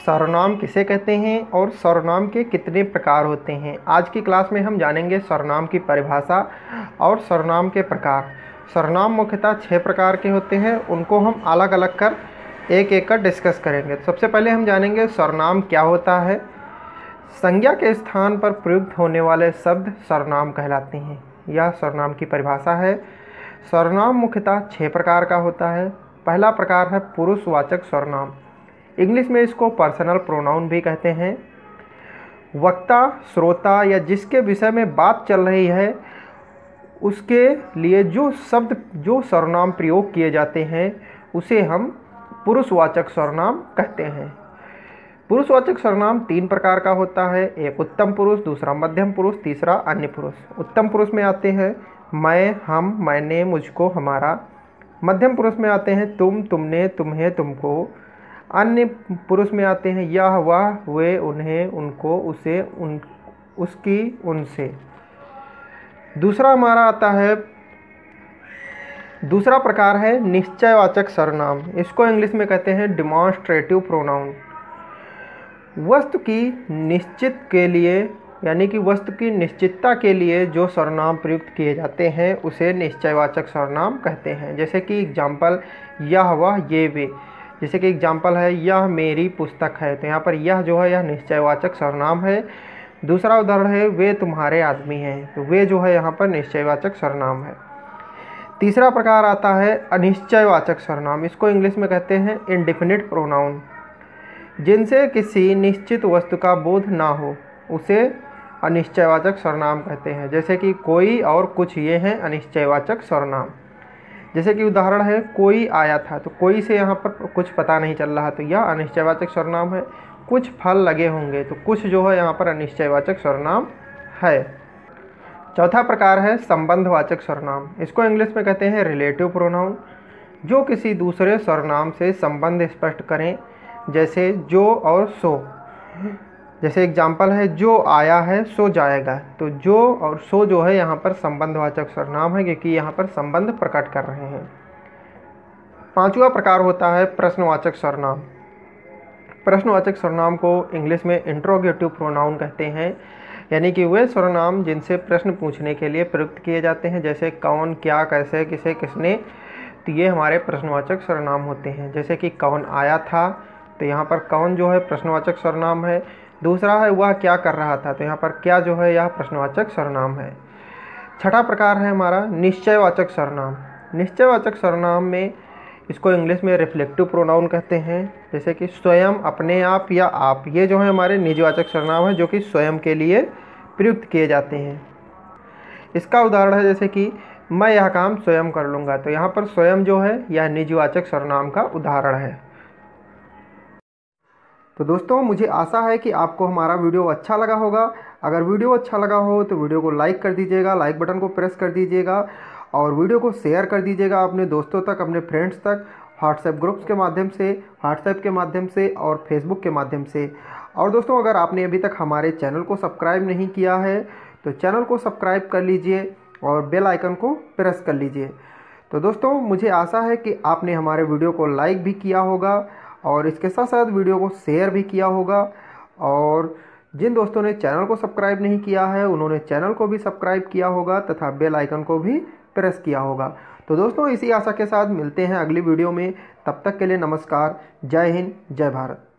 सर्वनाम किसे कहते हैं और सर्वनाम के कितने प्रकार होते हैं। आज की क्लास में हम जानेंगे सर्वनाम की परिभाषा और सर्वनाम के प्रकार। सर्वनाम मुख्यतः 6 प्रकार के होते हैं, उनको हम अलग अलग कर एक एक कर डिस्कस करेंगे। सबसे पहले हम जानेंगे सर्वनाम क्या होता है। संज्ञा के स्थान पर प्रयुक्त होने वाले शब्द सर्वनाम कहलाते हैं। यह सर्वनाम की परिभाषा है। सर्वनाम मुख्यतः 6 प्रकार का होता है। पहला प्रकार है पुरुषवाचक सर्वनाम, इंग्लिश में इसको पर्सनल प्रोनाउन भी कहते हैं। वक्ता, श्रोता या जिसके विषय में बात चल रही है उसके लिए जो सर्वनाम प्रयोग किए जाते हैं उसे हम पुरुषवाचक सर्वनाम कहते हैं। पुरुषवाचक सर्वनाम 3 प्रकार का होता है। एक उत्तम पुरुष, दूसरा मध्यम पुरुष, तीसरा अन्य पुरुष। उत्तम पुरुष में आते हैं मैं, हम, मैंने, मुझको, हमारा। मध्यम पुरुष में आते हैं तुम, तुमने, तुम्हें, तुमको। अन्य पुरुष में आते हैं यह, वह, वे, उन्हें, उनको, उसे, उसकी, उनसे। दूसरा प्रकार है निश्चयवाचक सर्वनाम, इसको इंग्लिश में कहते हैं डिमॉन्स्ट्रेटिव प्रोनाउन। वस्तु की निश्चित के लिए यानी कि वस्तु की निश्चितता के लिए जो सर्वनाम प्रयुक्त किए जाते हैं उसे निश्चयवाचक सर्वनाम कहते हैं। जैसे कि एग्जाम्पल यह, वह, ये, वे। जैसे कि एग्जाम्पल है यह मेरी पुस्तक है, तो यहाँ पर यह जो है यह निश्चयवाचक सर्वनाम है। दूसरा उदाहरण है वे तुम्हारे आदमी हैं, तो वे जो है यहाँ पर निश्चयवाचक सर्वनाम है। तीसरा प्रकार आता है अनिश्चयवाचक सर्वनाम, इसको इंग्लिश में कहते हैं इंडेफिनिट प्रोनाउन। जिनसे किसी निश्चित वस्तु का बोध ना हो उसे अनिश्चयवाचक सर्वनाम कहते हैं। जैसे कि कोई और कुछ, ये हैं अनिश्चयवाचक सर्वनाम। जैसे कि उदाहरण है कोई आया था, तो कोई से यहाँ पर कुछ पता नहीं चल रहा, तो यह अनिश्चयवाचक सर्वनाम है। कुछ फल लगे होंगे, तो कुछ जो है यहाँ पर अनिश्चयवाचक सर्वनाम है। चौथा प्रकार है संबंधवाचक सर्वनाम, इसको इंग्लिश में कहते हैं रिलेटिव प्रोनाउन। जो किसी दूसरे सर्वनाम से संबंध स्पष्ट करें, जैसे जो और सो। जैसे एग्जाम्पल है जो आया है सो जाएगा, तो जो और सो जो है यहाँ पर संबंधवाचक सर्वनाम है, क्योंकि यहाँ पर संबंध प्रकट कर रहे हैं। पांचवा प्रकार होता है प्रश्नवाचक सर्वनाम। प्रश्नवाचक सर्वनाम को इंग्लिश में इंट्रोगेटिव प्रोनाउन कहते हैं, यानी कि वे सर्वनाम जिनसे प्रश्न पूछने के लिए प्रयुक्त किए जाते हैं। जैसे कौन, क्या, कैसे, किसे, किसने, तो ये हमारे प्रश्नवाचक सर्वनाम होते हैं। जैसे कि कौन आया था, तो यहाँ पर कौन जो है प्रश्नवाचक सर्वनाम है। दूसरा है वह क्या कर रहा था, तो यहाँ पर क्या जो है यह प्रश्नवाचक सर्वनाम है। छठा प्रकार है हमारा निश्चयवाचक सर्वनाम। निश्चयवाचक सर्वनाम में इसको इंग्लिश में रिफ्लेक्टिव प्रोनाउन कहते हैं। जैसे कि स्वयं, अपने आप या आप, ये जो है हमारे निजवाचक सर्वनाम है जो कि स्वयं के लिए प्रयुक्त किए जाते हैं। इसका उदाहरण है जैसे कि मैं यह काम स्वयं कर लूँगा, तो यहाँ पर स्वयं जो है यह निजवाचक सर्वनाम का उदाहरण है। तो दोस्तों, मुझे आशा है कि आपको हमारा वीडियो अच्छा लगा होगा। अगर वीडियो अच्छा लगा हो तो वीडियो को लाइक कर दीजिएगा, लाइक बटन को प्रेस कर दीजिएगा और वीडियो को शेयर कर दीजिएगा अपने दोस्तों तक, अपने फ्रेंड्स तक, व्हाट्सएप ग्रुप्स के माध्यम से, व्हाट्सएप के माध्यम से और फेसबुक के माध्यम से। और दोस्तों, अगर आपने अभी तक हमारे चैनल को सब्सक्राइब नहीं किया है तो चैनल को सब्सक्राइब कर लीजिए और बेल आइकन को प्रेस कर लीजिए। तो दोस्तों, मुझे आशा है कि आपने हमारे वीडियो को लाइक भी किया होगा और इसके साथ साथ वीडियो को शेयर भी किया होगा। और जिन दोस्तों ने चैनल को सब्सक्राइब नहीं किया है उन्होंने चैनल को भी सब्सक्राइब किया होगा तथा बेल आइकन को भी प्रेस किया होगा। तो दोस्तों, इसी आशा के साथ मिलते हैं अगली वीडियो में। तब तक के लिए नमस्कार। जय हिंद, जय भारत।